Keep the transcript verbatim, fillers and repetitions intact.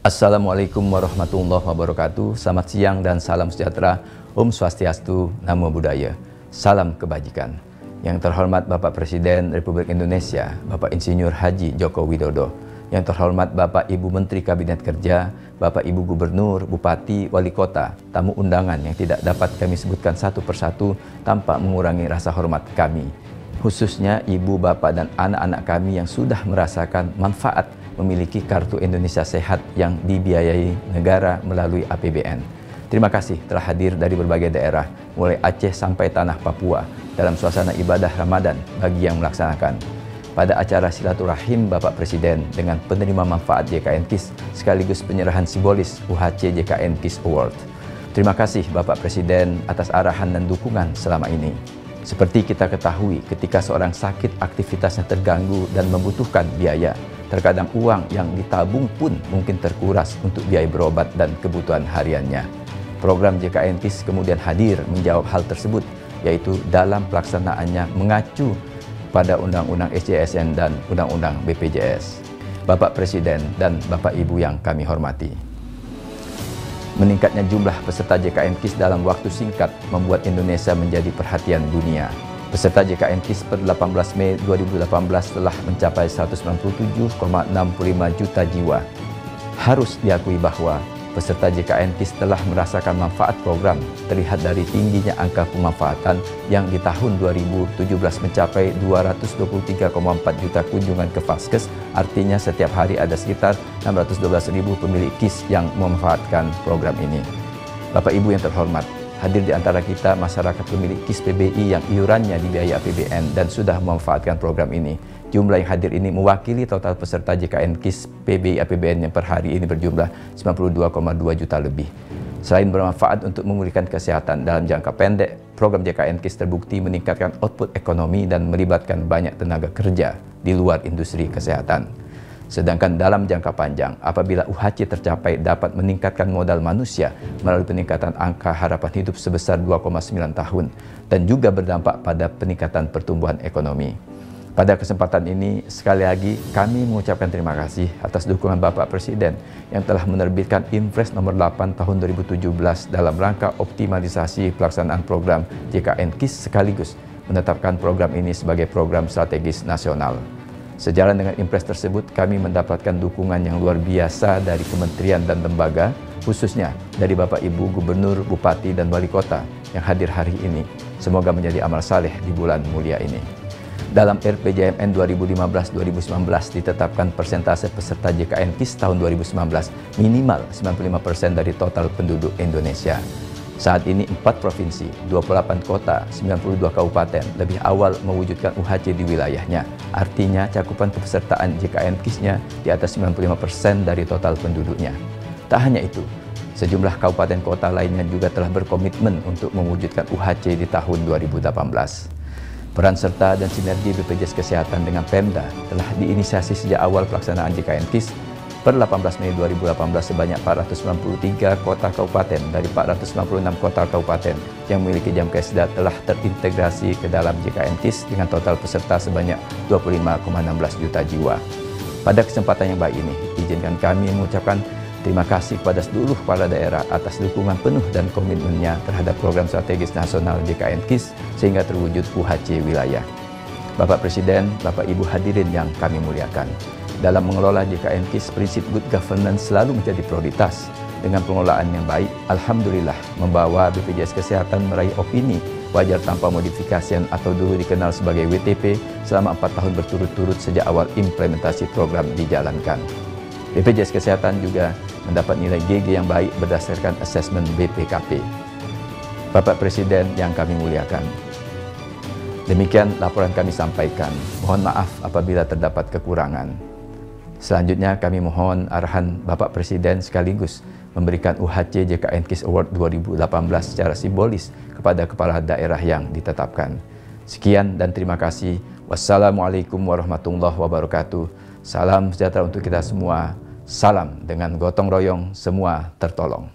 Assalamualaikum warahmatullahi wabarakatuh. Selamat siang dan salam sejahtera. Om Swastiastu, Namo Buddhaya. Salam kebajikan. Yang terhormat Bapak Presiden Republik Indonesia, Bapak Insinyur Haji Joko Widodo. Yang terhormat Bapak Ibu Menteri Kabinet Kerja, Bapak Ibu Gubernur, Bupati, Wali Kota, tamu undangan yang tidak dapat kami sebutkan satu persatu tanpa mengurangi rasa hormat kami. Khususnya Ibu, Bapak, dan anak-anak kami yang sudah merasakan manfaat memiliki Kartu Indonesia Sehat yang dibiayai negara melalui A P B N. Terima kasih telah hadir dari berbagai daerah, mulai Aceh sampai tanah Papua, dalam suasana ibadah Ramadan bagi yang melaksanakan. Pada acara silaturahim Bapak Presiden dengan penerima manfaat J K N KIS sekaligus penyerahan simbolis U H C J K N KIS Award. Terima kasih Bapak Presiden atas arahan dan dukungan selama ini. Seperti kita ketahui, ketika seorang sakit aktivitasnya terganggu dan membutuhkan biaya, terkadang uang yang ditabung pun mungkin terkuras untuk biaya berobat dan kebutuhan hariannya. Program J K N KIS kemudian hadir menjawab hal tersebut, yaitu dalam pelaksanaannya mengacu pada Undang-Undang S J S N dan Undang-Undang B P J S. Bapak Presiden dan Bapak Ibu yang kami hormati, meningkatnya jumlah peserta J K N KIS dalam waktu singkat membuat Indonesia menjadi perhatian dunia. Peserta J K N KIS per delapan belas Mei dua ribu delapan belas telah mencapai seratus sembilan puluh tujuh koma enam puluh lima juta jiwa. Harus diakui bahwa peserta J K N KIS telah merasakan manfaat program, terlihat dari tingginya angka pemanfaatan yang di tahun dua ribu tujuh belas mencapai dua ratus dua puluh tiga koma empat juta kunjungan ke Vaskes, artinya setiap hari ada sekitar enam ratus dua belas ribu pemilik KIS yang memanfaatkan program ini. Bapak Ibu yang terhormat, hadir di antara kita masyarakat pemilik KIS P B I yang iurannya dibiayai A P B N dan sudah memanfaatkan program ini. Jumlah yang hadir ini mewakili total peserta J K N KIS P B I A P B N yang per hari ini berjumlah sembilan puluh dua koma dua juta lebih. Selain bermanfaat untuk memulihkan kesehatan dalam jangka pendek, program J K N KIS terbukti meningkatkan output ekonomi dan melibatkan banyak tenaga kerja di luar industri kesehatan. Sedangkan dalam jangka panjang, apabila U H C tercapai dapat meningkatkan modal manusia melalui peningkatan angka harapan hidup sebesar dua koma sembilan tahun dan juga berdampak pada peningkatan pertumbuhan ekonomi. Pada kesempatan ini, sekali lagi kami mengucapkan terima kasih atas dukungan Bapak Presiden yang telah menerbitkan Impres nomor delapan tahun dua ribu tujuh belas dalam rangka optimalisasi pelaksanaan program J K N KIS sekaligus menetapkan program ini sebagai program strategis nasional. Sejalan dengan Impres tersebut, kami mendapatkan dukungan yang luar biasa dari kementerian dan lembaga, khususnya dari Bapak Ibu Gubernur, Bupati, dan Wali Kota yang hadir hari ini. Semoga menjadi amal saleh di bulan mulia ini. Dalam R P J M N dua ribu lima belas dua ribu sembilan belas ditetapkan persentase peserta J K N KIS tahun dua ribu sembilan belas minimal sembilan puluh lima persen dari total penduduk Indonesia. Saat ini empat provinsi, dua puluh delapan kota, sembilan puluh dua kabupaten lebih awal mewujudkan U H C di wilayahnya. Artinya cakupan kepesertaan J K N KIS-nya di atas sembilan puluh lima persen dari total penduduknya. Tak hanya itu, sejumlah kabupaten kota lainnya juga telah berkomitmen untuk mewujudkan U H C di tahun dua ribu delapan belas. Peran serta dan sinergi B P J S Kesehatan dengan Pemda telah diinisiasi sejak awal pelaksanaan J K N KIS. Per delapan belas Mei dua ribu delapan belas sebanyak empat ratus sembilan puluh tiga kota kabupaten dari empat ratus sembilan puluh enam kota kabupaten yang memiliki Jamkesda telah terintegrasi ke dalam J K N KIS dengan total peserta sebanyak dua puluh lima koma satu enam juta jiwa. Pada kesempatan yang baik ini, izinkan kami mengucapkan terima kasih kepada seluruh kepala daerah atas dukungan penuh dan komitmennya terhadap program strategis nasional J K N KIS sehingga terwujud U H C wilayah. Bapak Presiden, Bapak Ibu hadirin yang kami muliakan, dalam mengelola J K N KIS, prinsip good governance selalu menjadi prioritas. Dengan pengelolaan yang baik, alhamdulillah membawa B P J S Kesehatan meraih opini wajar tanpa modifikasi atau dulu dikenal sebagai W T P selama empat tahun berturut-turut sejak awal implementasi program dijalankan. B P J S Kesehatan juga mendapat nilai G G yang baik berdasarkan asesmen B P K P. Bapak Presiden yang kami muliakan, demikian laporan kami sampaikan. Mohon maaf apabila terdapat kekurangan. Selanjutnya kami mohon arahan Bapak Presiden sekaligus memberikan U H C J K N KIS Award dua ribu delapan belas secara simbolis kepada kepala daerah yang ditetapkan. Sekian dan terima kasih. Wassalamualaikum warahmatullahi wabarakatuh. Salam sejahtera untuk kita semua. Salam dengan gotong royong semua tertolong.